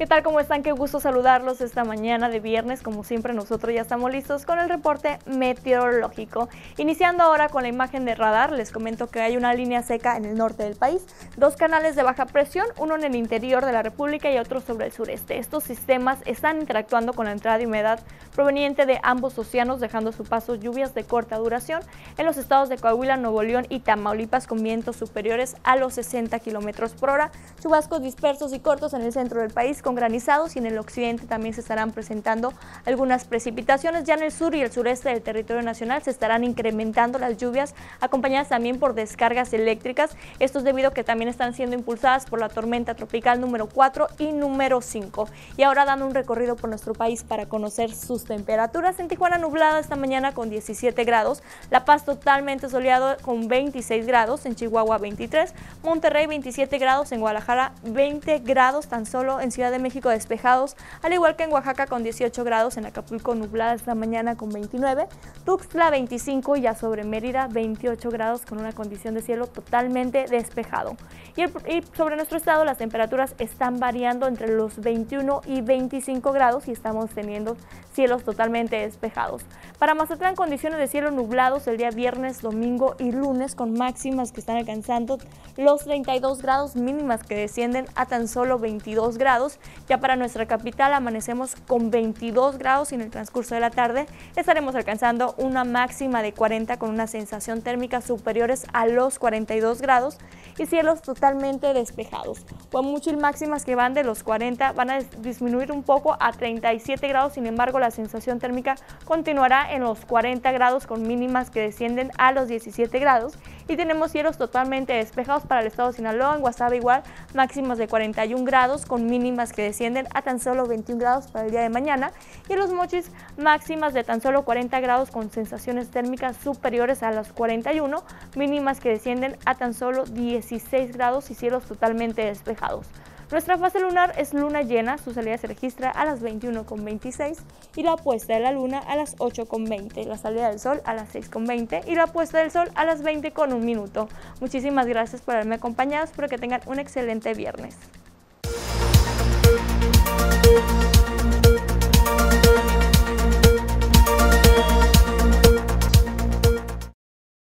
¿Qué tal? ¿Cómo están? Qué gusto saludarlos esta mañana de viernes. Como siempre, nosotros ya estamos listos con el reporte meteorológico. Iniciando ahora con la imagen de radar, les comento que hay una línea seca en el norte del país, dos canales de baja presión, uno en el interior de la República y otro sobre el sureste. Estos sistemas están interactuando con la entrada de humedad proveniente de ambos océanos, dejando a su paso lluvias de corta duración en los estados de Coahuila, Nuevo León y Tamaulipas, con vientos superiores a los 60 kilómetros por hora, chubascos dispersos y cortos en el centro del país con granizados, y en el occidente también se estarán presentando algunas precipitaciones. Ya en el sur y el sureste del territorio nacional se estarán incrementando las lluvias, acompañadas también por descargas eléctricas. Esto es debido a que también están siendo impulsadas por la tormenta tropical número 4 y número 5. Y ahora dando un recorrido por nuestro país para conocer sus temperaturas. En Tijuana nublada esta mañana con 17 grados, La Paz totalmente soleado con 26 grados, en Chihuahua 23, Monterrey 27 grados, en Guadalajara 20 grados tan solo, en Ciudad de México despejados, al igual que en Oaxaca con 18 grados, en Acapulco nublada esta mañana con 29, Tuxtla 25 y ya sobre Mérida 28 grados con una condición de cielo totalmente despejado. Y sobre nuestro estado las temperaturas están variando entre los 21 y 25 grados y estamos teniendo cielos totalmente despejados. Para Mazatlán, condiciones de cielo nublados el día viernes, domingo y lunes, con máximas que están alcanzando los 32 grados, mínimas que descienden a tan solo 22 grados. Ya para nuestra capital amanecemos con 22 grados y en el transcurso de la tarde estaremos alcanzando una máxima de 40 con una sensación térmica superiores a los 42 grados y cielos totalmente despejados. Guamúchil, máximas que van de los 40 van a disminuir un poco a 37 grados, sin embargo la sensación térmica continuará en los 40 grados con mínimas que descienden a los 17 grados, y tenemos cielos totalmente despejados para el estado de Sinaloa. En Guasave igual, máximas de 41 grados con mínimas que descienden a tan solo 21 grados para el día de mañana, y en Los Mochis máximas de tan solo 40 grados con sensaciones térmicas superiores a los 41, mínimas que descienden a tan solo 16 grados y cielos totalmente despejados. Nuestra fase lunar es luna llena, su salida se registra a las 21:26 y la puesta de la luna a las 8:20, la salida del sol a las 6:20 y la puesta del sol a las 20:01. Muchísimas gracias por haberme acompañado, espero que tengan un excelente viernes.